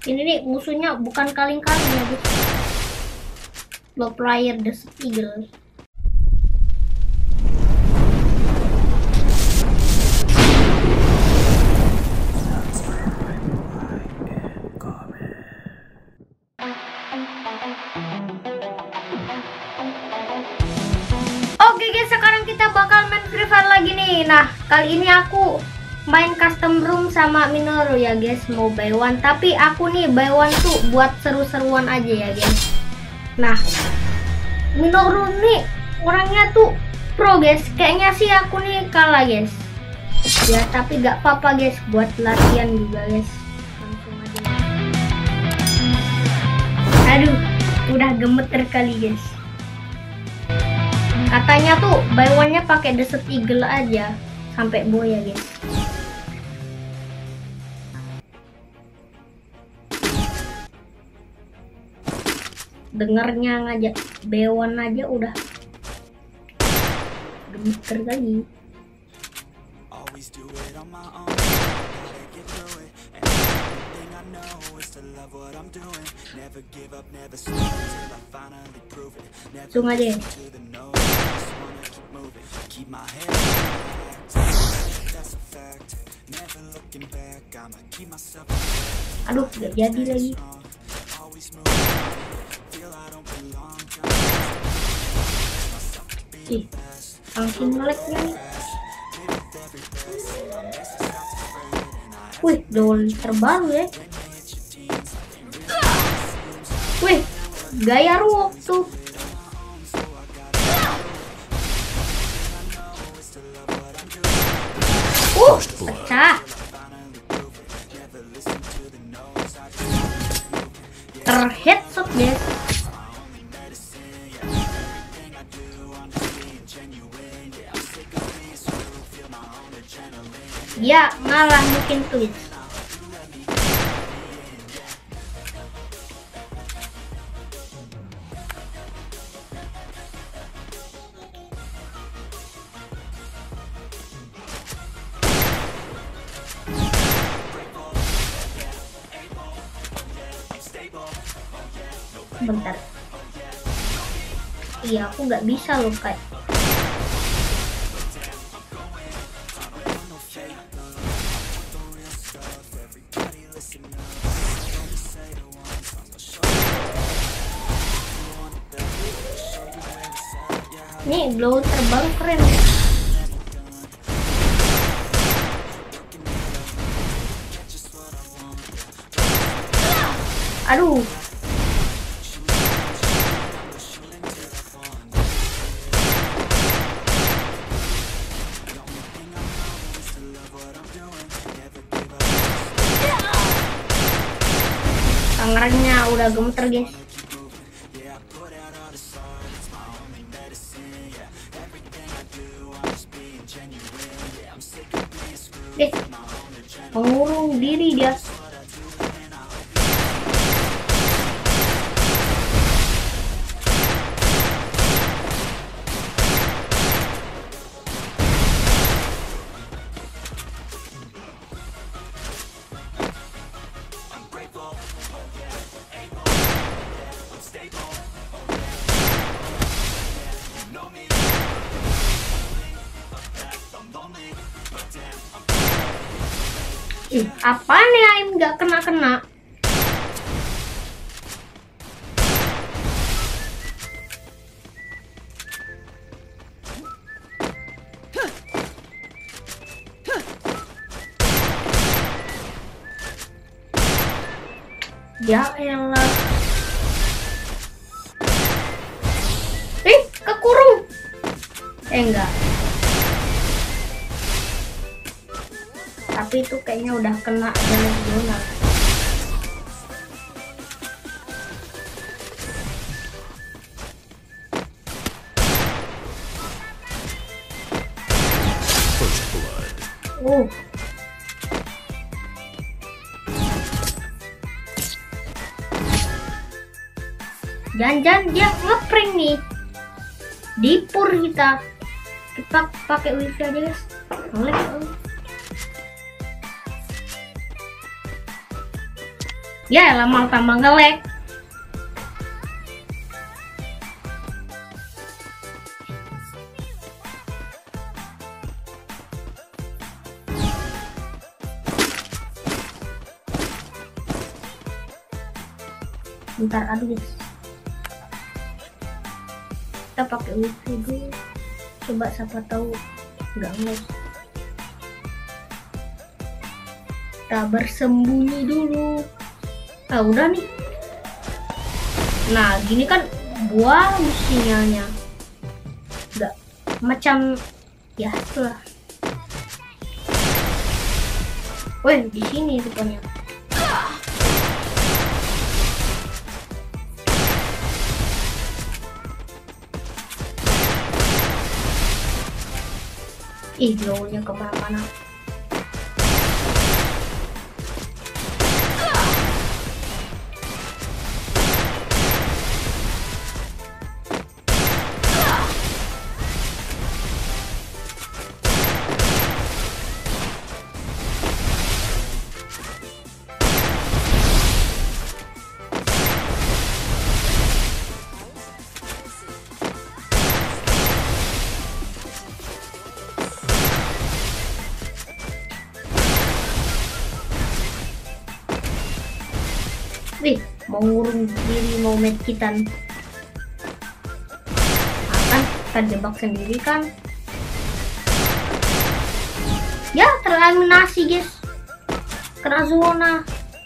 Ini nih musuhnya bukan kaleng-kaleng ya guys. Low player the Eagle. Oke guys, sekarang kita bakal main Free Fire lagi nih. Nah, kali ini aku main custom room sama Minoru ya guys, mau buy one. Tapi aku nih buy one tuh buat seru-seruan aja ya guys. Nah, Minoru nih orangnya tuh pro guys. Kayaknya sih aku nih kalah guys. Ya tapi gak apa-apa guys, buat latihan juga guys. Langsung aja. Aduh, udah gemeter kali guys. Katanya tuh buy one-nya pakai Desert Eagle aja sampai boya guys. Dengernya ngajak buy one aja udah gemeter kali. Langsung aja. Aduh, gak jadi lagi. Ih, langsung meleknya nih. Wih, dol terbaru ya. Wih, gaya ruok tuh. Pecah. Terheadshot guys. Ya, ngalah mungkin Twitch. Bentar. Iya, aku nggak bisa loh kayak. Nih, glow terbaru keren. Aduh. Tangannya udah gemeter guys. Mengurung diri dia. Ih, apaan ya Aim nggak kena-kena? Ya elah. Kekurung. Enggak. Tapi itu kayaknya udah kena jalan zona. Jangan-jangan dia ngeprank nih. Dipur kita pakai wifi aja guys. Ngelek. Ya lama tambah nge-lag. Bentar, aduh guys. Kita pakai wifi dulu. Coba siapa tahu nggak nge. Kita bersembunyi dulu. Ah udah nih. Nah gini kan buang sinyalnya. Nggak macam ya itulah. Wih di sini rupanya. Ih, glownya kemana-mana. Wih, mau ngurung diri, mau medkitan. Akan terjebak sendiri kan? Ya, tereliminasi guys. Kena zona.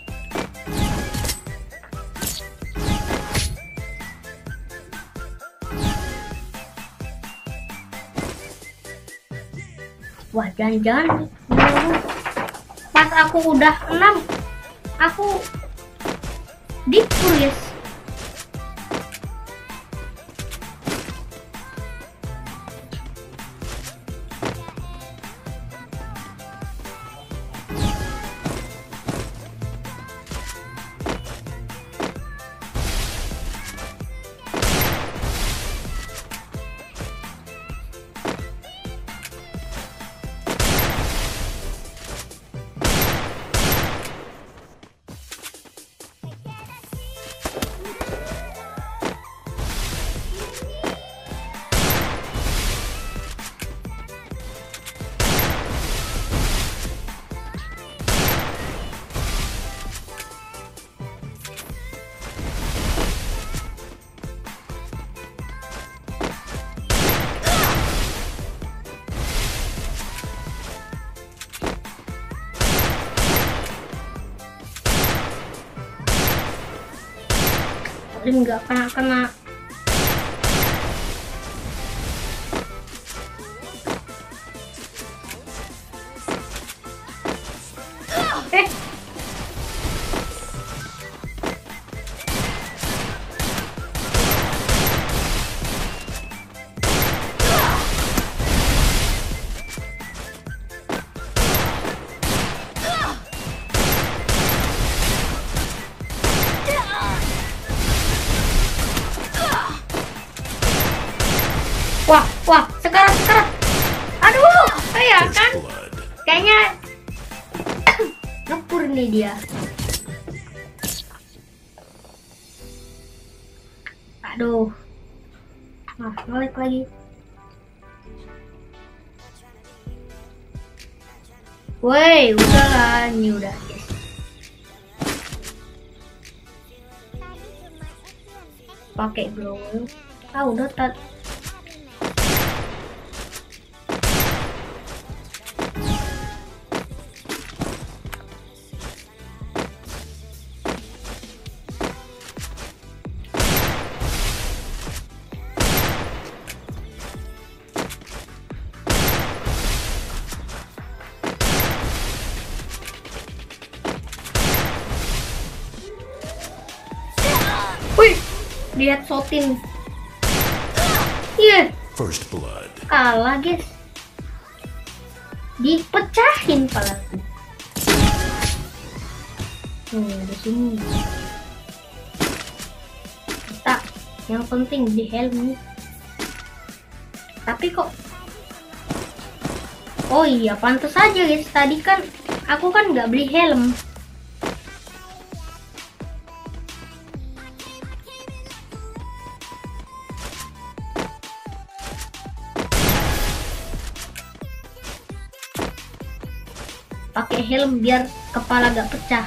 Wah, jangan-jangan pas aku udah 6, aku dipur guys. Nggak kena. Wah, sekarang. Aduh, ya kan? Kayaknya ngepur nih dia. Aduh. Nah, ngelag lagi. Woi, udahlah, ini udah. Pakai glow. Ah, udah tat. Wih, lihat shotin. Iya. First blood. Kalah guys. Dipecahin palaku. Di sini. Tak, yang penting di helm. Tapi kok. Oh iya, pantas aja guys. Tadi kan aku kan nggak beli helm. pakai helm biar kepala gak pecah.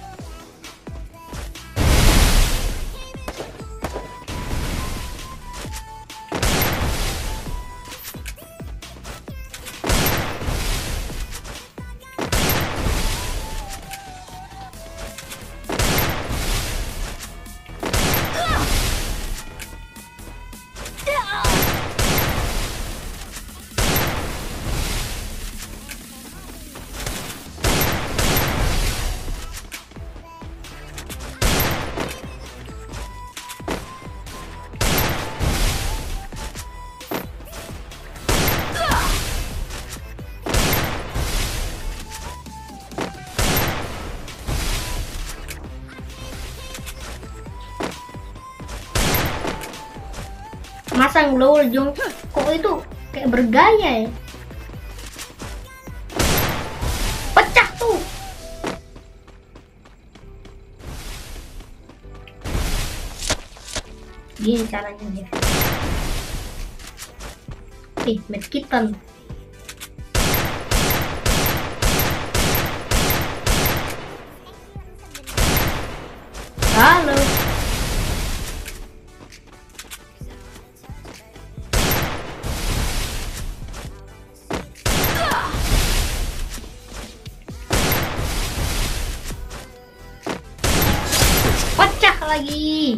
Masang lol Jong, kok itu kayak bergaya ya? Pecah tuh. Gini caranya dia. Medkitan. Halo. Pecah lagi.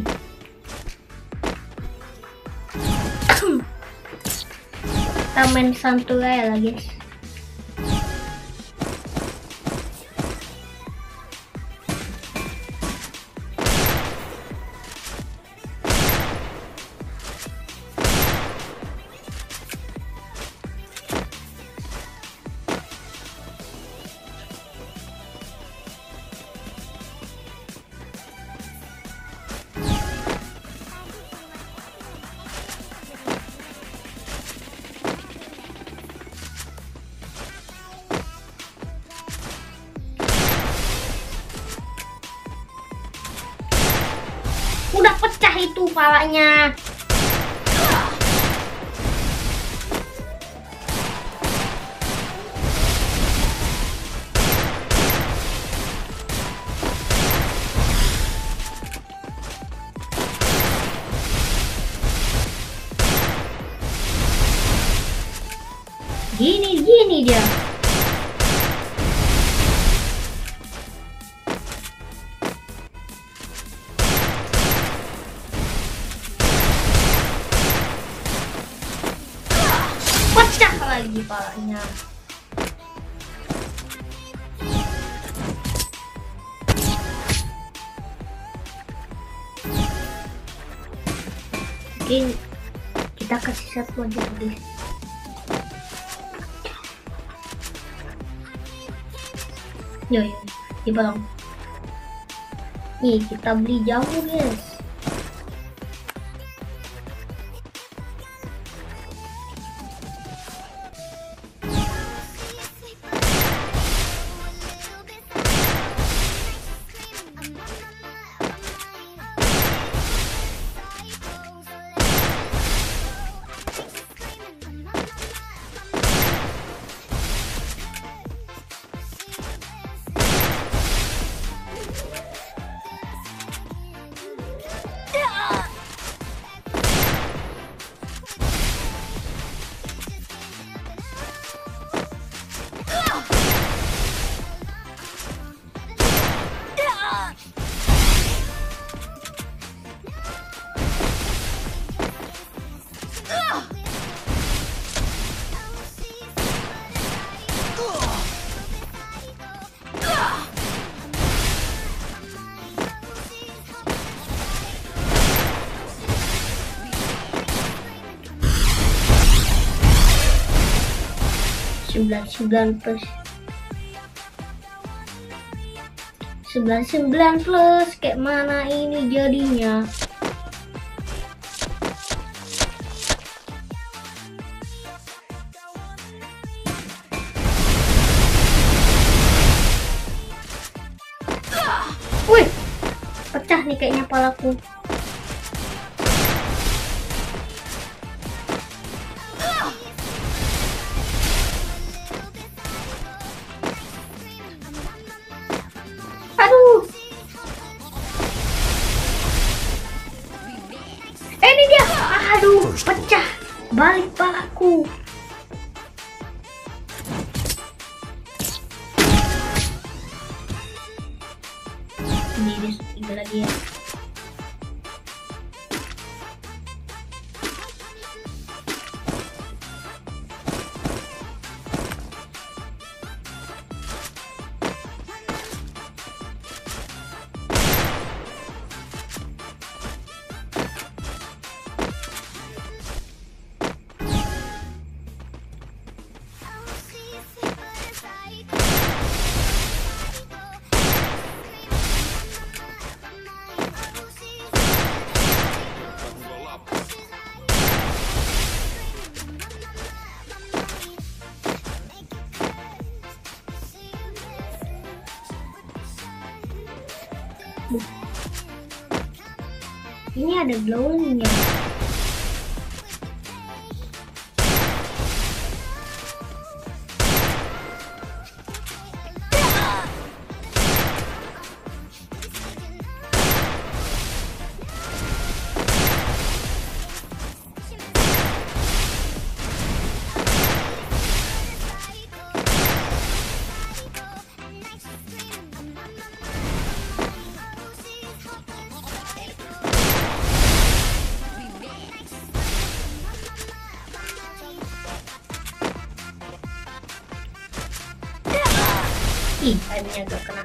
Kita main santuy lah guys. Udah pecah itu palanya. Gini dia. Pecah lagi palanya. Mungkin kita kasih satu aja guys. Yo, dipotong. Nih kita beli jamu guys. Sembilan plus kayak mana ini jadinya? Wih, pecah nih kayaknya palaku. Aduh, pecah. Balik palaku. Ini dia tiga lagi ya. Ini ada glowingnya. Ih, aimnya gak kena.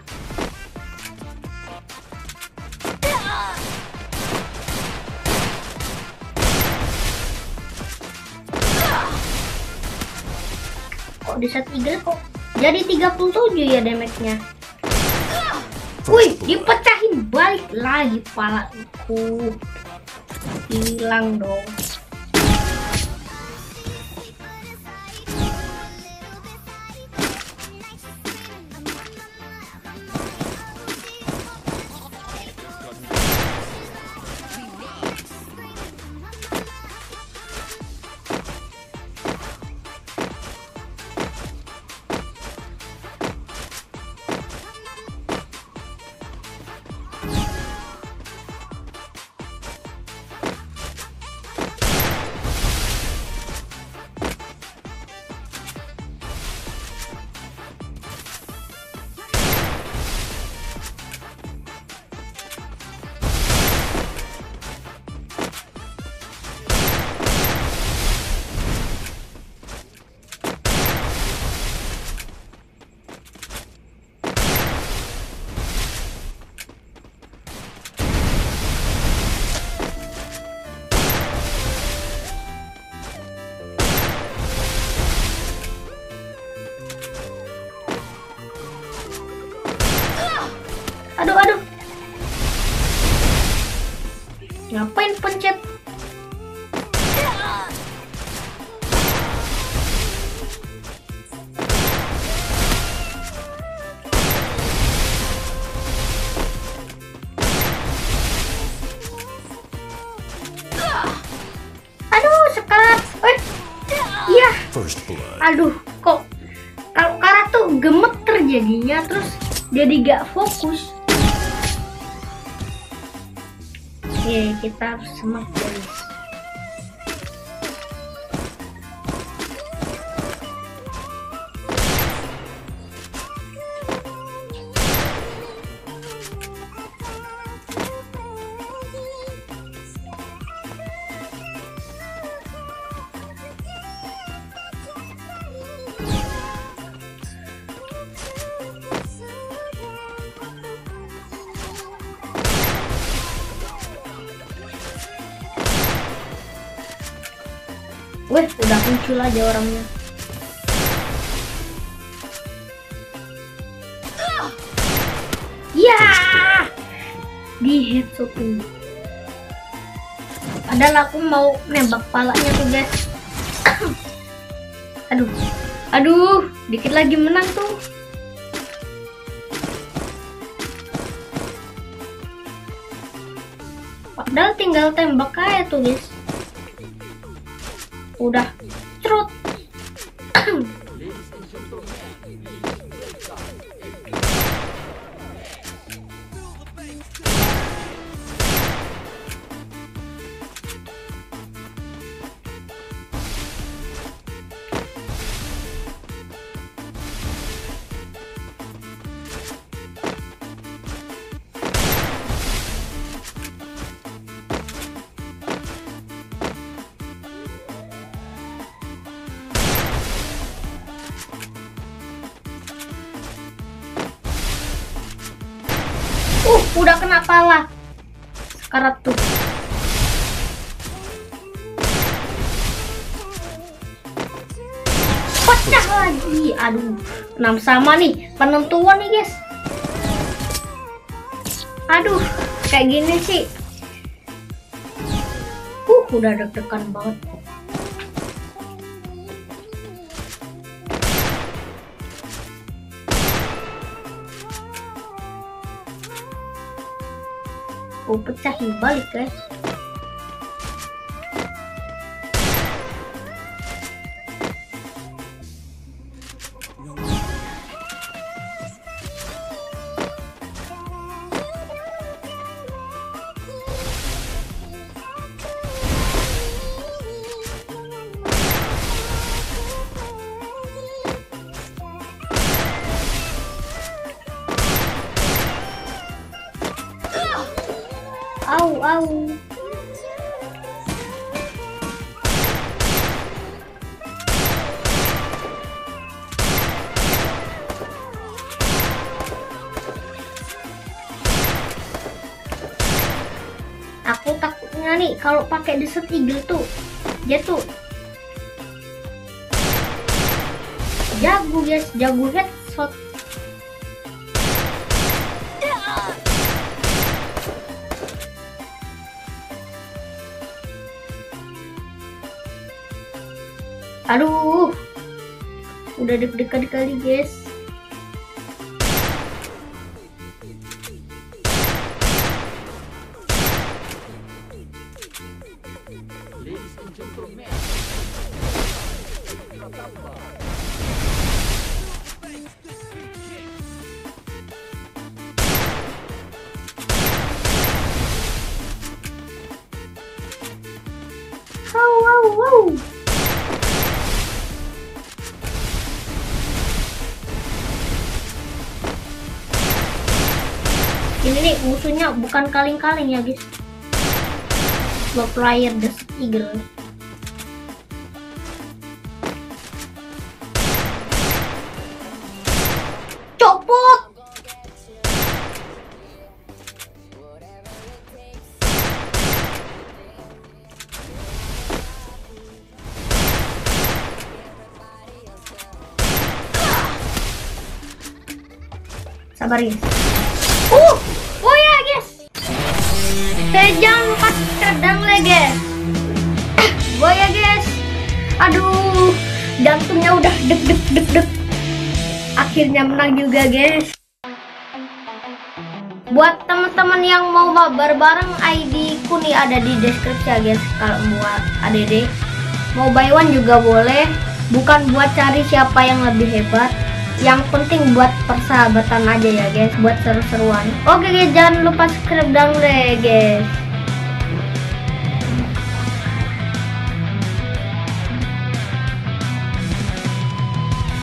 Kok di set eagle kok jadi 37 ya damage-nya. Wih, dipecahin balik lagi palaku. Hilang dong. Aduh. Ngapain pencet? Aduh, sekarat. Iya. Aduh, kok kalau karat tuh gemeter jadinya, terus jadi gak fokus. Oke, kita harus semak guys. Wih, udah muncul aja orangnya. Ya, di headshotin. Padahal aku mau nembak palanya tuh guys. Aduh, dikit lagi menang tuh. Padahal tinggal tembak aja tuh guys. Udah cerut. Udah kena pala. Sekarat tuh. Pecah lagi. Aduh, 6 sama nih. Penentuan nih guys. Aduh, kayak gini sih. Udah deg-degan banget. Pecahin balik guys. Au, au. Aku takutnya nih kalau pakai Desert Eagle tuh, dia tuh jago guys, jago headshot. Aduh, udah deg-degan kali guys. Wow, wow, wow. Ini nih musuhnya bukan kaleng-kaleng ya guys. Pro player Desert Eagle. Copot. Sabar guys. Oh ya guys. Jangan lupa subscribe like guys. Oh ya guys. Aduh, jantungnya udah deg deg deg deg. Akhirnya menang juga guys. Buat teman-teman yang mau mabar bareng, ID ku nih ada di deskripsi ya guys. Kalau mau ADD, mau buy one juga boleh. Bukan buat cari siapa yang lebih hebat. Yang penting buat persahabatan aja ya guys, buat seru-seruan. Oke guys, jangan lupa subscribe dan like guys.